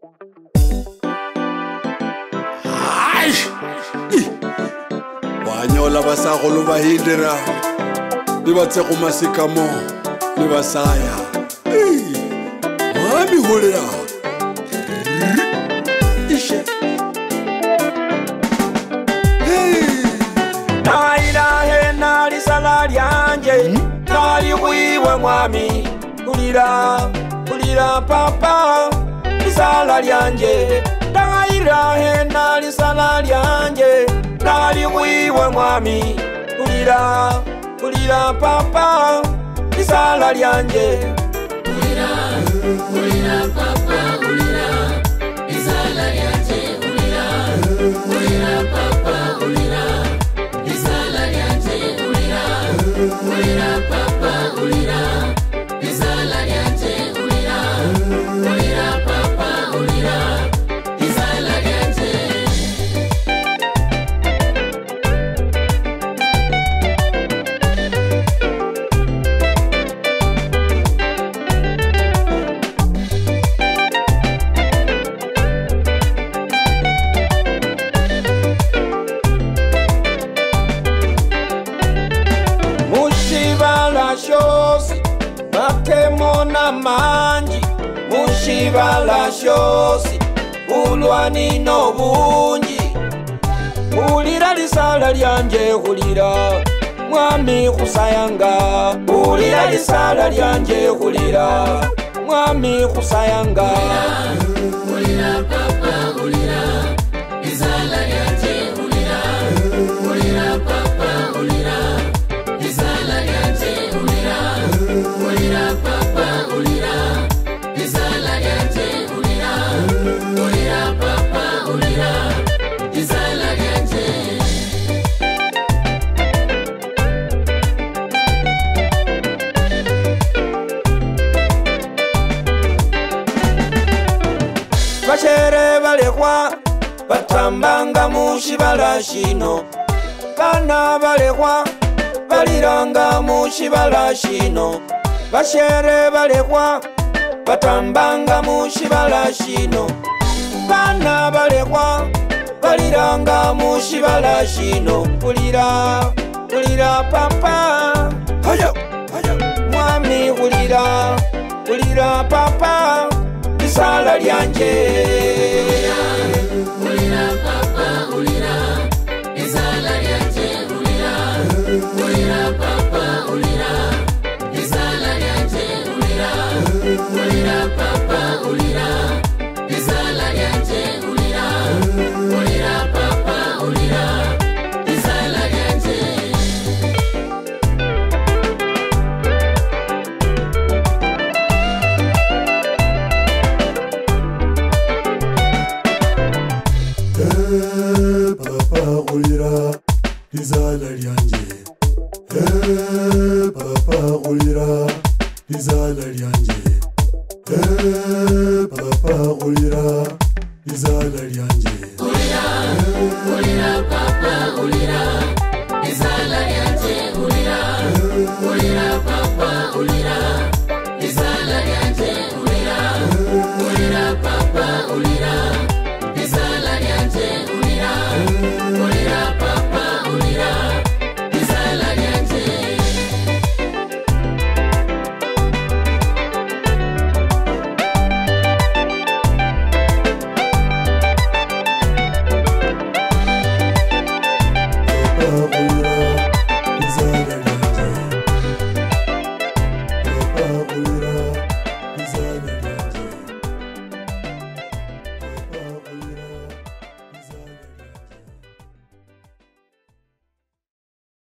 Banyola basagolo ba hindera le batse go masikamo le basaya mami holela ishe Naira na lisala lyanje nali kwiwe mwami kulira papa lisala lyanje Naira na lisala lyanje nali kwiwe mwami kulira papa lisala lyanje kulira papa kulira lisala lyanje kulira papa kulira lisala lyanje kulira papa kulira lisala lyanje kulira papa kulira lisala lyanje Bakemona manji mushibala shosi ulwani no bunji ulira lisala lyanje kulira mwami kusayanga ulira lisala lyanje kulira mwami kusayanga kulira papa kulira lisala lyanje kulira papa kulira lisala lyanje kulira papa kulira lisala lyanje kulira papa kulira lisala lyanje Bashere balekwa batambanga mushibala shino bana balekwa baliranga mushibala shino Bashere balekwa batambanga mushibala shino bana balekwa baliranga mushibala shino kulira papa haya mwami kulira papa lisala lyanje